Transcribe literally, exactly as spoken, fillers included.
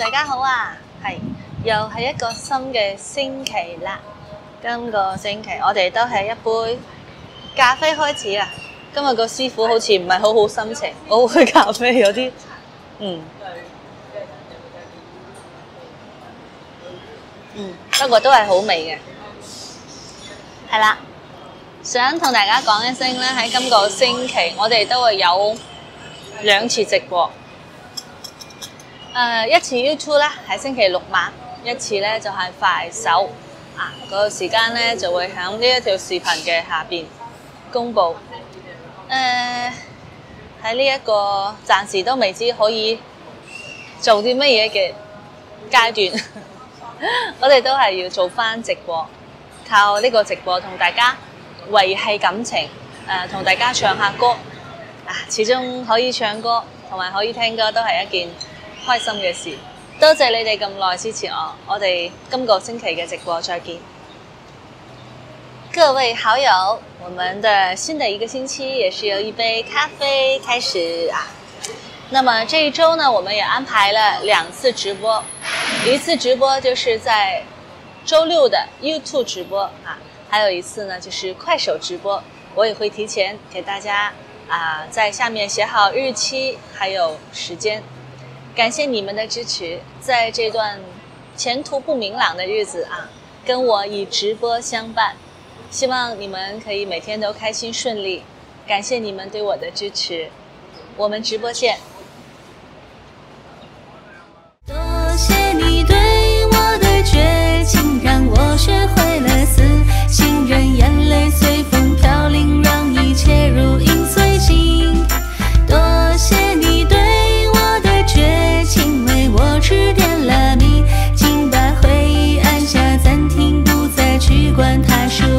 大家好啊，係又係一個新嘅星期啦。今個星期我哋都係一杯咖啡開始啦。今日個師傅好似唔係好好心情，我杯咖啡有啲嗯嗯，不過都係好味嘅。係啦，想同大家講一聲咧，喺今個星期我哋都會有兩次直播。誒、uh, 一次 YouTube 咧喺星期六晚，一次咧就係、是、快手啊，嗰、那個時間咧就會喺呢一條視頻嘅下邊公佈。誒喺呢一個暫時都未知可以做啲乜嘢嘅階段，我哋都係要做翻直播，靠呢個直播同大家維繫感情，誒、呃、同大家唱下歌啊，始終可以唱歌同埋可以聽歌都係一件開心嘅事，多謝你哋咁耐支持我，我哋今個星期嘅直播再見。各位好友，我們的新的一個星期也是由一杯咖啡開始啊。那麼這一周呢，我們也安排了兩次直播，一次直播就是在周六的 YouTube 直播啊，還有一次呢就是快手直播，我也會提前給大家啊在下面寫好日期還有時間。感謝你們的支持，在這段前途不明朗的日子啊，跟我以直播相伴，希望你們可以每天都開心順利。感謝你們對我的支持，我們直播見。 多謝你對我的絕情，讓我學會了死信任，眼淚隨風飄零，讓一切如影隨形。多謝你對絕情為我指點了迷，請把回憶按下暫停，不再去管它是